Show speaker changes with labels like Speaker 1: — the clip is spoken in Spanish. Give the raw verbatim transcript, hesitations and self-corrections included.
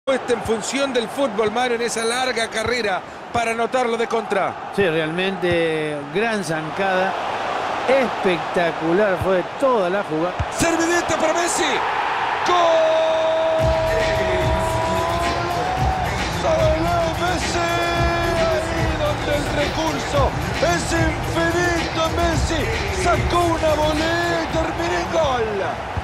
Speaker 1: Puesta en función del fútbol, Mario, en esa larga carrera para anotarlo de contra.
Speaker 2: Sí, realmente gran zancada. Espectacular fue toda la jugada.
Speaker 1: Servidita para Messi. ¡Gol! ¡Sale Messi! Ahí donde el recurso es infinito. Messi sacó una volea y terminó en gol.